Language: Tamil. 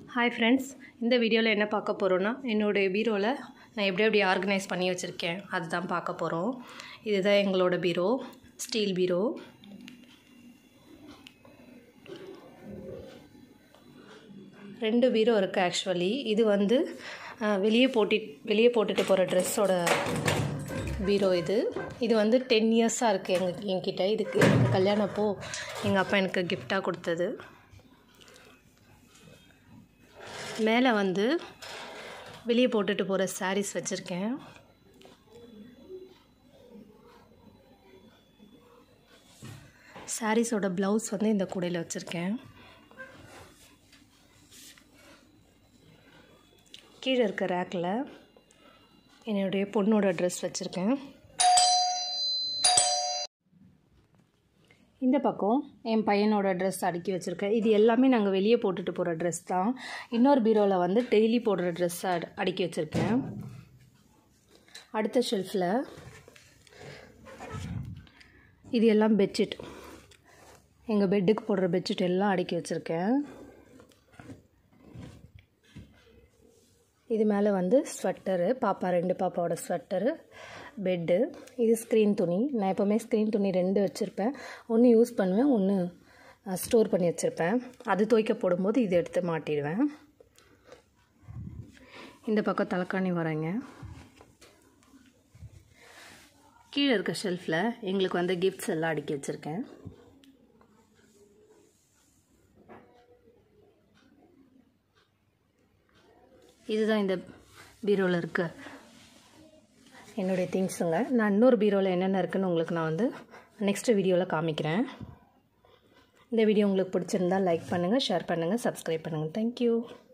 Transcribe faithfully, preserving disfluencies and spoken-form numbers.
ஹாய் ஃப்ரெண்ட்ஸ், இந்த வீடியோவில் என்ன பார்க்க போகிறோன்னா என்னுடைய பீரோவில் நான் எப்படி எப்படி ஆர்கனைஸ் பண்ணி வச்சுருக்கேன் அதுதான் பார்க்க போகிறோம். இதுதான் எங்களோட பீரோ, ஸ்டீல் பீரோ. ரெண்டு பீரோ இருக்குது ஆக்சுவலி. இது வந்து வெளியே போட்டி வெளியே போட்டுட்டு போகிற ட்ரெஸ்ஸோட பீரோ. இது இது வந்து டென் இயர்ஸாக இருக்குது எங்கள் என்கிட்ட. இதுக்கு கல்யாணப்போ எங்கள் அப்பா எனக்கு கிஃப்டாக கொடுத்தது. மேலே வந்து வெளியே போட்டுட்டு போகிற சாரீஸ் வச்சுருக்கேன். சாரீஸோட ப்ளவுஸ் வந்து இந்த கூடையில் வச்சுருக்கேன். கீழே இருக்க ரேக்கில் என்னுடைய பொண்ணோட ட்ரெஸ் வச்சுருக்கேன். இந்த பக்கம் என் பையனோட ட்ரெஸ் அடுக்கி வச்சுருக்கேன். இது எல்லாமே நாங்கள் வெளியே போட்டுட்டு போகிற ட்ரெஸ் தான். இன்னொரு பீரோவில் வந்து டெய்லி போடுற ட்ரெஸ்ஸை அடு அடுக்கி வச்சுருக்கேன். அடுத்த ஷெல்ஃபில் இது எல்லாம் பெட்ஷீட், எங்கள் பெட்டுக்கு போடுற பெட்ஷீட் எல்லாம் அடுக்கி வச்சுருக்கேன். இது மேலே வந்து ஸ்வெட்டரு, பாப்பா ரெண்டு பாப்பாவோட ஸ்வெட்டரு, பெட்டு. இது ஸ்க்ரீன் துணி. நான் எப்போவுமே ஸ்க்ரீன் துணி ரெண்டு வச்சுருப்பேன். ஒன்று யூஸ் பண்ணுவேன், ஒன்று ஸ்டோர் பண்ணி வச்சுருப்பேன். அது துவைக்க போடும்போது இது எடுத்து மாட்டிடுவேன். இந்த பக்கம் தலைக்காணி வரைங்க. கீழே இருக்க ஷெல்ஃபில் எங்களுக்கு வந்து கிஃப்ட்ஸ் எல்லாம் அடுக்கி வச்சுருக்கேன். இதுதான் இந்த பீரோவில் இருக்க என்னுடைய திங்ஸுங்க. நான் இன்னொரு பீரோவில் என்னென்ன இருக்குதுன்னு உங்களுக்கு நான் வந்து நெக்ஸ்ட் வீடியோவில் காமிக்கிறேன். இந்த வீடியோ உங்களுக்கு பிடிச்சிருந்தால் லைக் பண்ணுங்கள், ஷேர் பண்ணுங்கள், சப்ஸ்கிரைப் பண்ணுங்கள். தேங்க்யூ.